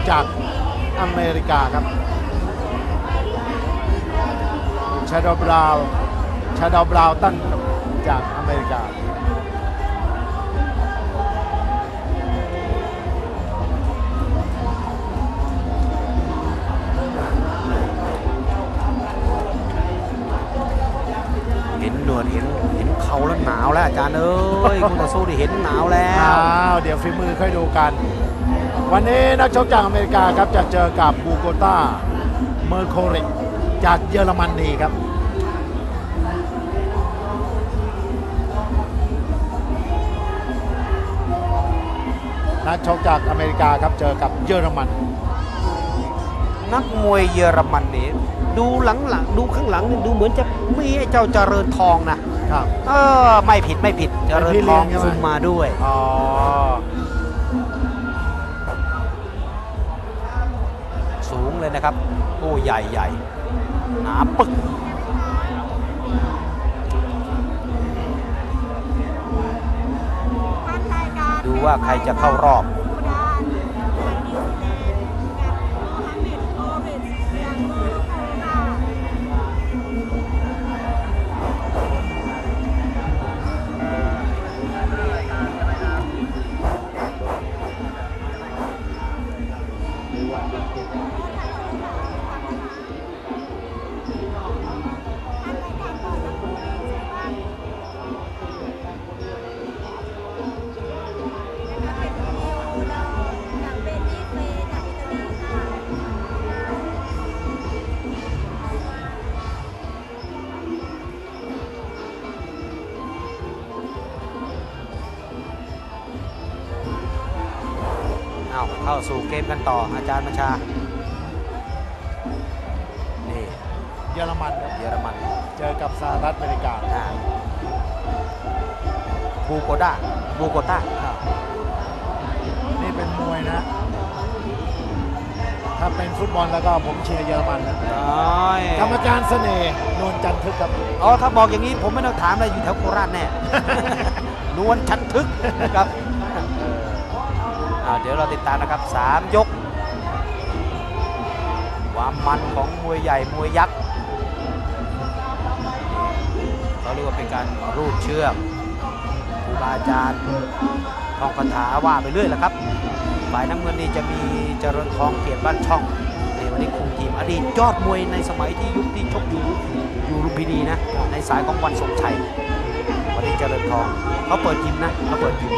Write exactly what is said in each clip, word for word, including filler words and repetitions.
จากอเมริกาครับชาดาวบราวน์ชาดาวบราวน์ตั้งจากอเมริกาเห็นหนวดเห็นเห็นเขาแล้วหนาวแล้วอาจารย์เอ้ยคุณต่อสู้ดิเห็นหนาวแล้วอ้าวเดี๋ยวฝีมือค่อยดูกันวันนี้นักชกจากอเมริกาครับจะเจอกับบูโกต้าเมอร์โคริกจากเยอรมนีครับนักชกจากอเมริกาครับเจอกับเยอรมันนักมวยเยอรมันนี่ดูหลังๆดูข้างหลังนี่ดูเหมือนจะมีไอ้เจ้าเจริญทองนะครับเออไม่ผิดไม่ผิดเจริญทองคุมมาด้วยอ๋อสูงเลยนะครับโอ้ใหญ่ใหญ่หนาปึกดูว่าใครจะเข้ารอบเข้าสู่เกมกันต่ออาจารย์บัญชานี่เยอรมันเยอรมันเจอกับสหรัฐอเมริกาบูโกต้าบูโกต้านี่เป็นมวยนะถ้าเป็นฟุตบอลแล้วก็ผมเชียร์เยอรมันนะกรรมการเสน่ห์นวลจันทึกครับอ๋อถ้าบอกอย่างนี้ผมไม่ต้องถามเลยอยู่แถวโคราชแน่ นวลจันทึกนะครับเดี๋ยวเราติดตามนะครับสามยกความมันของมวยใหญ่มวยยักษ์เขาเรียกว่าเป็นการรูดเชือกครูบาอาจารย์ท่องคาถาว่าไปเรื่อยแหละครับฝ่ายน้ำเงินนี่จะมีเจริญทองเกียรติบ้านช่องในวันนี้คุมทีมอดีตยอดมวยในสมัยที่ยุคที่ชกอยู่อยู่ลุมพินีนะในสายของวันทรงชัยวันนี้เจริญทองเขาเปิดยิมนะเขาเปิดยิม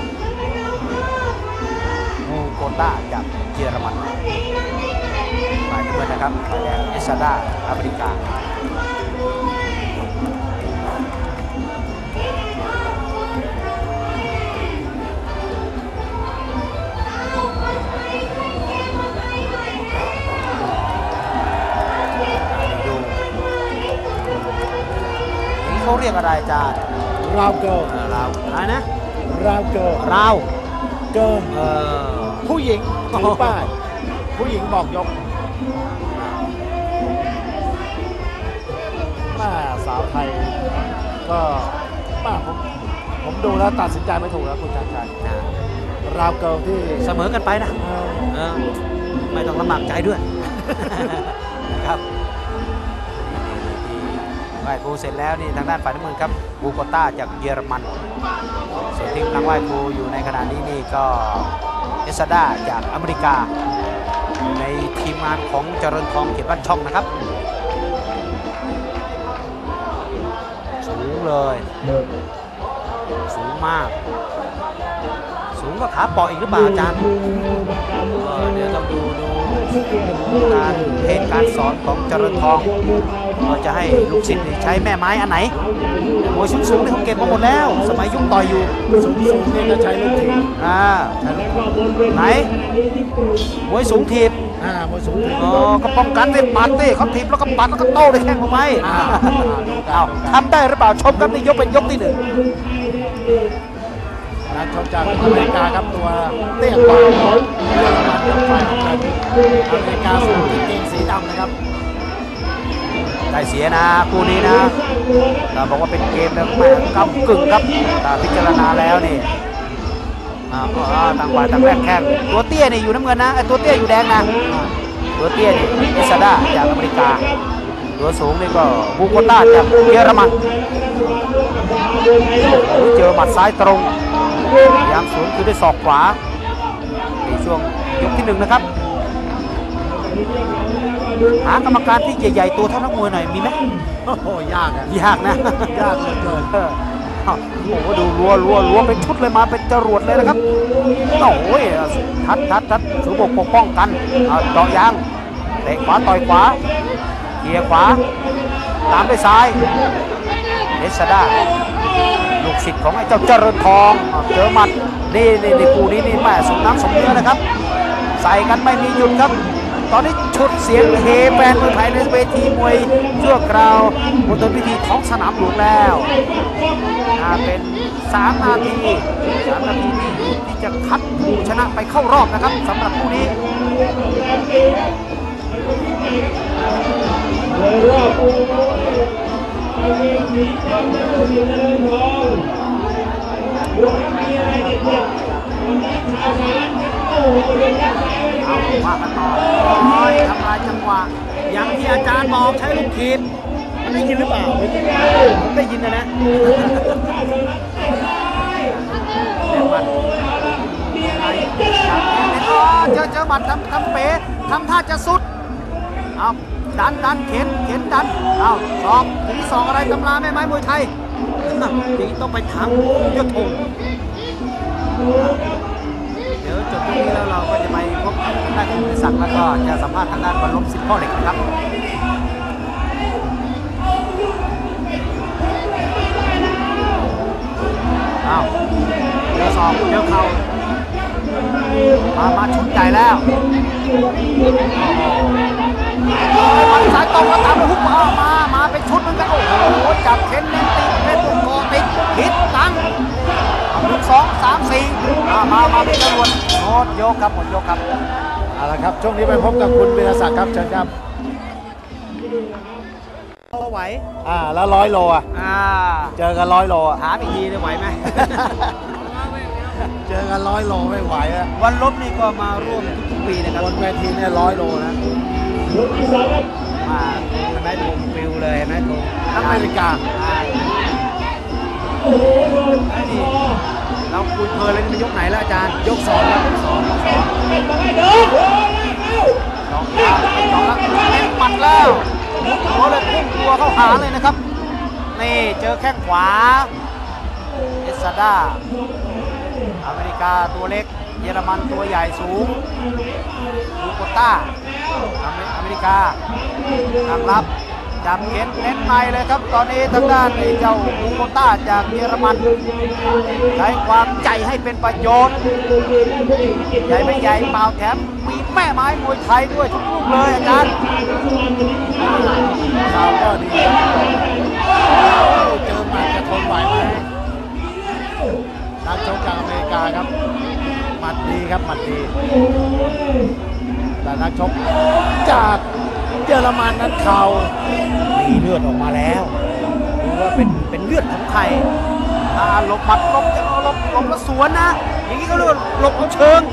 บูโกต้าจากเยอรมันฝ่ายน้ำเงินนะครับฝ่ายแดงเอสซาดาอเมริกาดูนี่เขาเรียกอะไรจ้าราวเกิร์ลราวอะไรนะราวเกิร์ลราวเกิร์ลผู้หญิงถือป้ายผู้หญิงบอกยกมาสาวไทยก็มาผมผมดูแล้วตัดสินใจไม่ถูกแล้วคุณชันชัยราวเกิร์ลที่เสมอกันไปนะเออไม่ต้องลำบากใจด้วยนะครับไหว้ครูเสร็จแล้วนี่ทางด้านฝ่ายน้ำเงินครับบูโกต้าจากเยอรมันส่วนทีมกำลังไหว้ครูอยู่ในขณะนี้นี่ก็เอสซาดาจากอเมริกาในทีมงานของเจริญทองเกียรติบ้านช่องนะครับสูงเลยสูงมากสูงกว่าขาเปาะอีกหรือเปล่าอาจารย์เดี๋ยวต้องดูดูการเทศการสอนของเจริญทองเราจะให้ลูกศิษย์ใช้แม่ไม้อันไหนมวยสูงๆนี่เขาเก็บมาหมดแล้วสมัยยุคต่อยอยู่สูงๆนี่ก็ใช้ลูกทีบอ่าไหนมวยสูงทีบอ่ามวยสูงทีบอ๋อก็ป้องกันได้ปัดดิเขาทีบแล้วก็ปัดแล้วก็โต้ได้แข้งลงไปเอาทำได้หรือเปล่าชมครับนี่ยกเป็นยกที่หนึ่งนักชกจากอเมริกาครับตัวเตี้ยกว่าของเยอรมันฝ่ายน้ำเงินอเมริกาสูงกางเกงสีดำนะครับได้เสียนะคู่นี้นะเราบอกว่าเป็นเกมแบบแหมกำกึ่งครับแต่พิจารณาแล้วนี่อ่าต่างฝ่ายต่างแรกแข้งตัวเตี้ยนี่อยู่น้ำเงินนะไอ้ตัวเตี้ยอยู่แดงนะตัวเตี้ยนี่เอสซาด้าจากอเมริกาตัวสูงนี่ก็บูโกต้าจากเยอรมันเจอหมัดซ้ายตรงยางสวนคือด้วยศอกขวาในช่วงยกที่หนึ่งนะครับหากรรมการที่ใหญ่ๆตัวเท่านักมวยหน่อยมีไหมโอ้โหยากอะยากนะยากเหลือเกินโอ้โหดูรัวรัวรัวเป็นชุดเลยมาเป็นจรวดเลยนะครับโอ้ยทัดทัดทัดสูบบกปกป้องกันเจาะยางเตะขวาต่อยขวาเกียร์ขวาตามด้วยซ้ายเอสซาด้าลูกศิษย์ของไอ้เจ้าเจริญทองเจอหมัดนี่นี่ในคู่นี้นี่แม่สมน้ำสมเนื้อนะครับใส่กันไม่มีหยุดครับตอนนี้ชุดเสียงเฮแฟนมวยไทยในเวทีมวยชั่วคราวบนต้นพิธีท้องสนามหลวงแล้วเป็นสามนาทีสามนาทีที่จะคัดผู้ชนะไปเข้ารอบนะครับสำหรับคู่นี้เอาว่ากันต่อทำลายจังหวะอย่างที่อาจารย์บอกใช้ลูกขีดมันได้ยินหรือเปล่าผมได้ยินนะนะเจอเจอหมัดทำทำเป๋ทำท่าจะสุดเอาดันดันเข็นเข็นดันเอาสอบถึงสองอะไรตำราแม่ไม้มวยไทยอย่างนี้ต้องไปถามยศธงเดี๋ยวจบตรงนี้แล้วเราก็จะไปพบกับท่านคุณศักดิ์แล้วก็จะสัมภาษณ์ทางด้านบรรลบสิทธิ์พ่อเหล็กนะครับอ้าวเจอศอกเจอเข่ามามาชุดใหญ่แล้วมันสายตรงแล้วตามหุบมามามาเป็นชุดเหมือนกันโอ้โหจับเข็นเน้นตีเป็นตัวกอติดฮิตตั้งหนึ่งสองสามสี่มามามาเป็นจรวดหมดโยกครับหมดโยกครับเอาละครับช่วงนี้ไปพบกับคุณวีรศักดิ์ครับเชิญครับไหวอ่าแล้วร้อยโลอ่ะอ่าเจอกันร้อยโลอ่ะถามอีกทีได้ไหวไหมเจอกันร้อยโลไม่ไหวอ่ะวันลบนี่ก็มาร่วมทุกๆปีนะครับบนเวทีเนี่ยร้อยโลนะมาเห็นไหมผมฟิวเลยเห็นไหมผมอเมริกาไอ้นี่เราคุยเพลินเลยมันยกไหนแล้วอาจารย์ยกสองแล้วยกสองสองสองแล้วสองแล้วเป็นหมัดแล้วหัวเลยพุ่งตัวเข้าหาเลยนะครับนี่เจอแข้งขวาเอสซาด้าอเมริกาตัวเล็กเยอรมันตัวใหญ่สูงบูโกต้าอเมริกาทางรับจับเข็นเน้นในเลยครับตอนนี้ทางด้านเจ้าบูโกต้าจากเยอรมันใช้ความใจให้เป็นประโยชน์ใหญ่ไม่ใหญ่เปล่าแถมมีแม่ไม้มวยไทยด้วยทุกลูกเลยอาจารย์ข่าวก็ดีเจอหมัดจะทนไหวไหมนักชกจากอเมริกาครับหมัดดีครับหมัดดีแต่นักชกจากเยอรมันนั้นเข่ามีเลือดออกมาแล้วดูว่าเป็นเป็นเลือดของใครหลบหมัดหลบจะหลบหลบแล้วสวนนะอย่างนี้ก็เรียกว่าหลบเอาเชิง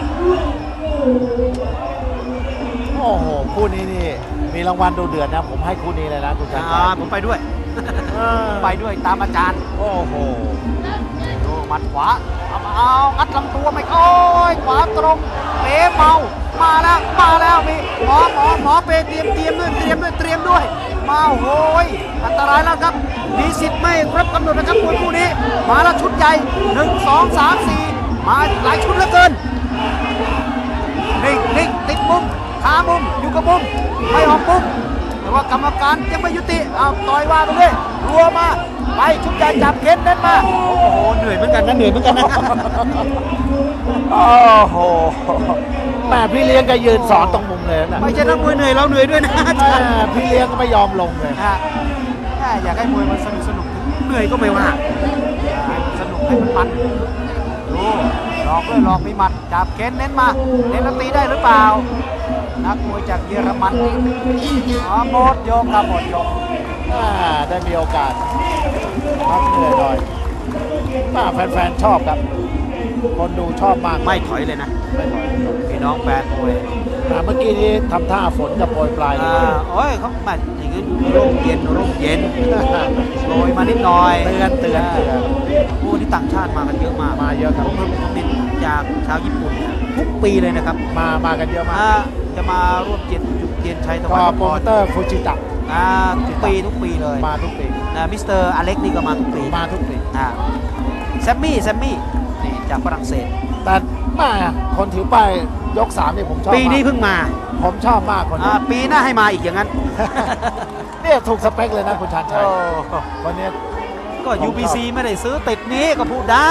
โอ้โหคู่นี้นี่มีรางวัลดูเดือดนะผมให้คู่นี้เลยนะคุณชัยผมไปด้วยไปด้วยตามอาจารย์โอ้โหดูหมัดขวาเอาเอางัดลำตัวไม่โอ้ยขวาตรงเป๋เมามาแล้วมาแล้วมีหมอหมอหมอเปเตรียมเตรียมด้วยเตรียมด้วยเตรียมด้วยมาโอ้ยอันตรายแล้วครับมีสิทธิ์ไม่ครบกำหนดนะครับมวยคู่นี้มาแล้วชุดใหญ่หนึ่งสองสามสี่มาหลายชุดเหลือเกินนิ่งนิ่งติดมุมขามุมอยู่กับมุมไม่ออกมุมแต่ว่ากรรมการยังไม่ยุติเอาต่อยว่าไปเลยรัวมาไปชุดใหญ่จับเข็นเน้นมาโอ้โหเหนื่อยเหมือนกันนะเหนื่อยเหมือนกันนะโอ้โหแม่พี่เลี้ยงก็ยืนสอนตรงมุมเลยนะไม่ใช่นักมวยเหนื่อยเราเหนื่อยด้วยนะพี่เลี้ยงก็ไม่ยอมลงเลยอยากให้มวยมันสนุกสนุกเหนื่อยก็ไม่ว่าสนุกให้มันมันดูหลอกเลยหลอกมีหมัดจับเข็นเน้นมาเน้นตีได้หรือเปล่านักมวยจากเยอรมันหมดยกครับหมดยกได้มีโอกาสพักเหนื่อยหน่อยแฟนๆชอบครับคนดูชอบมากไม่ถอยเลยนะไม่ถอยพี่น้องแฟนมวยอ่าเมื่อกี้นี้ทำท่าฝนจะโปรยปลายอ่าโอ้ยเขาแบบอย่างนี้ร่มเย็นร่มเย็นโรยมานิดหน่อยเตือนเตือนเตือนโอ้ที่ต่างชาติมากันเยอะมากมาเยอะครับผมผมเป็นจากชาวญี่ปุ่นเนี่ยทุกปีเลยนะครับมามากันเยอะมากอ่าจะมาร่วมเทียนจุดเทียนชัยถก็วายพโปรโมรเตอร์ฟูจิตะอ่าทุกปีทุกปีเลยมาทุกปีนะมิสเตอร์อเล็กนี่ก็มาทุกปีมาทุกปีอ่าแซมมี่แซมมี่นี่จากฝรั่งเศสแต่แม่คนถือป้ายยกสามนี่ผมชอบปีนี้มากเพิ่งมาผมชอบมากคนอ่านี้ปีหน้าให้มาอีกอย่างนั้นเนี่ยถูกสเปคเลยนะคุณชาญชัยคนนี้ก็ ยู บี ซี ไม่ได้ซื้อติดนี้ก็พูดได้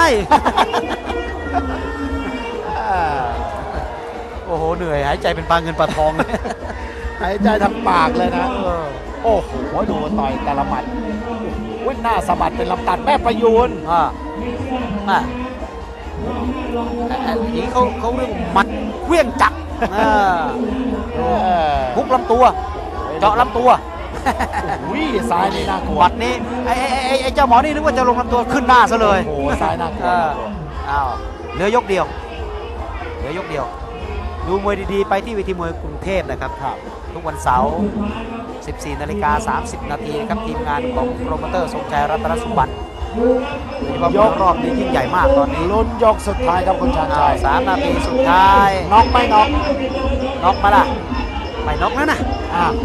อ่าโอ้โห เหนื่อยหายใจเป็นปลาเงินปลาทองเลยหายใจทางปากเลยนะ โอ้โหดูต่อยแต่ละหมัดวิ่งหน้าสะบัดเป็นลำตัดแม่ประยูนอ่าอ่าอันนี้เขาเขาเรียกหมัดเคลื่องจักรอ่าเออพุกลำตัว เจาะลำตัวอุ้ยซ้ายนี่น่ากลัวหมัดนี้ไอ้ไอ้ไอ้ไอ้เจ้าหมอนี่นึกว่าจะลงลำตัวขึ้นหน้าซะเลยโอ้โหซ้ายน่ากลัวเอออ้าวเหลือยกเดียวเหลือยกเดียว ดูมวยดีๆ ไปที่เวทีมวยกรุงเทพนะครับครับทุกวันเสาร์ สิบสี่นาฬิกาสามสิบนาทีนะครับทีมงานของโปรโมเตอร์ทรงชัยรัตนสุบันโดยเฉพาะมวยรอบนี้ยิ่งใหญ่มากตอนนี้ลุ้นยกสุดท้ายครับคุณชาญชัยสามนาทีสุดท้ายน็อกไม่น็อกน็อกมาละไม่น็อกนะนะอ่ะ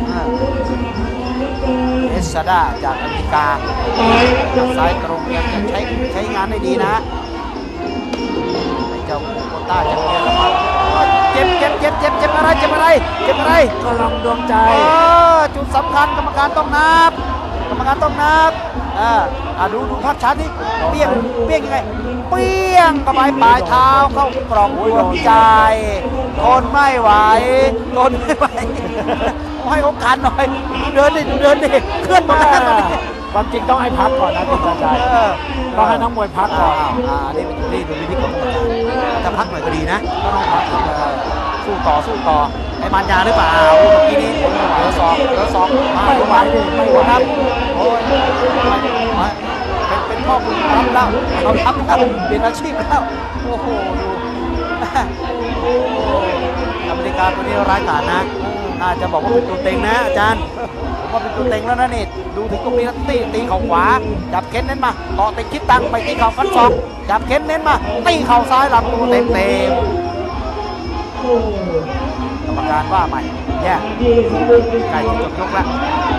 เอสซาดาจากอเมริกาซ้ายตรงยังยังใช้ใช้งานได้ดีนะไอ้เจ้าโคต้าจากเยอรมันเจ็บเจ็บเจ็บเจ็บเจ็บอะไรเจ็บอะไรเจ็บอะไรกำลังดวงใจเออจุดสำคัญกรรมการต้องนับกรรมการต้องนับอ่าอ่าดูดูภาพช้าที่เปี้ยงเปี้ยงยังไงเปี้ยงเข้าไปปลายเท้าเข้ากล่องดวงใจทนไม่ไหวทนไม่ไหวให้โอกาสหน่อยดูเดินดิดูเดินดิเคลื่อนหมดแล้วตอนนี้ความจริงต้องให้พักก่อนนะคุณชาญชัยเออต้องให้นักมวยพักก่อนอ่าอ่านี่เป็นนี่ดูวิธีของกรรมการถ้าพักหน่อยก็ดีนะก็ต้องพักเออสู้ต่อสู้ต่อไอ้มารยาหรือเปล่าเมื่อกี้นี้เหลือสองเหลือสองมาไม่ไหวดิไม่ไหวครับโอ้ยไม่เป็นเป็นพ่อบุญรับแล้วเรารับแล้วเปลี่ยนอาชีพแล้วโอ้โหดูอเมริกาตัวนี้ร้ายกาจนะน่าจะบอกว่าเป็นตัวเต็งนะอาจารย์ผมว่าเป็นตัวเต็งแล้วนะนี่ดูถึงตรงนี้แล้วตีตีเข่าขวาจับเค้นเน้นมาเกาะติดคิดตังไปตีเข่าฟันศอกจับเค้นเน้นมาตีเข่าซ้ายลำตัวเต็มเต็มกรรมการว่าใหม่แย่ใกล้จะจบยกแล้ว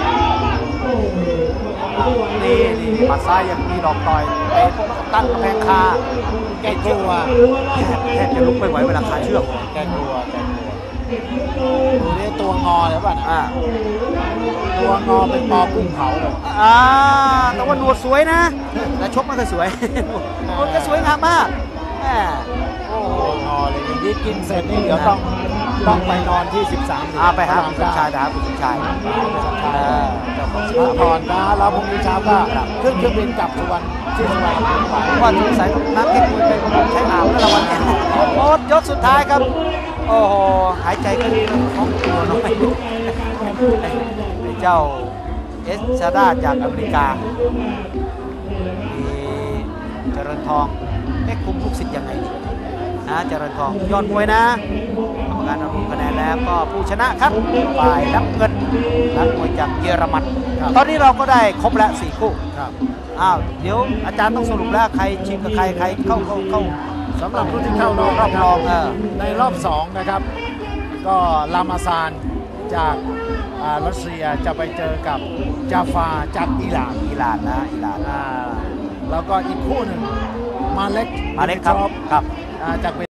นี่นี่หมัดซ้ายยังมีดอกต่อยเตะตั้งกำแพงคาแกกลัวแทบจะลุกไม่ไหวเวลาขาเชือกแกกลัวแกกลัวดูนี่ตัวงอเลยป่ะนะอ่าตัวงอเป็นปอกุ้งเผาเลยอ่าแต่ว่าหนวดสวยนะ แต่ชกไม่ค่อยสวย หนวดก็สวยงามมากแหมโอ้โหตัวงอเลยอย่างนี้กินเสร็จนี่เดี๋ยวต้องต้องไปนอนที่สิบสามอาไปหาคุณสมชายนะครับคุณสมชายเออเจ้าของพักผ่อนนะแล้วพรุ่งนี้เช้าก็ขึ้นเครื่องบินกลับสุวรรณที่สุวรรณภูมิไปว่าสงสัยนักเก็ตมวยไปใช้อ่าวแล้วละวันนี้โอ้ยกสุดท้ายครับ โอ้โห หายใจก็ท้องตัวน้อยไอ้เจ้าเอสซาดาจากอเมริกามีเจริญทองเอ๊ะคุมลูกศิษย์ยังไงดีนะเจริญทองยอดมวยนะกรรมการรวมคะแนนแล้วก็ผู้ชนะครับฝ่ายน้ำเงินนักมวยจากเยอรมันตอนนี้เราก็ได้ครบแล้วสี่คู่ครับอ้าวเดี๋ยวอาจารย์ต้องสรุปแล้วใครชิงกับใครใครเข้าเข้าเข้าสำหรับผู้ที่เข้ารอบรอบรองเออในรอบสองนะครับ ก็ลามาซานจากอ่ารัสเซียจะไปเจอกับจาฟาจากอิหร่านอิหร่านนะอิหร่านอ่าแล้วก็อีกคู่หนึ่งมาเล็กมาเล็กครับดิมิทรอฟครับอ่าจาก